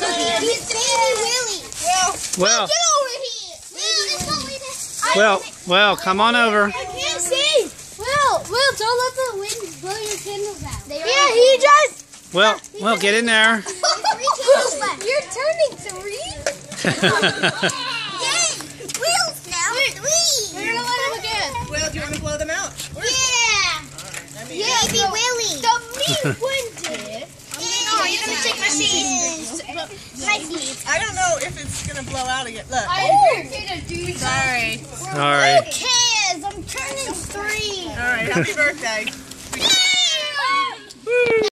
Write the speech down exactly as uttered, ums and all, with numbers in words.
He's baby Willie. Well, get over here. well, well, come on over. I can't see. Will, Will, don't let the wind blow your candles out. Yeah, he just. Well, well, get in there. You're turning three. Yay! Will's now three. We're gonna let him again. Will, do you want to blow them out? Yeah. Right, Yeah, baby Willie. The meat winded. No, you're gonna take my seat. My seat. I don't know if it's gonna blow out again. Look. I'm gonna do Sorry. Sorry. Who cares? I'm turning three. All right. Happy birthday.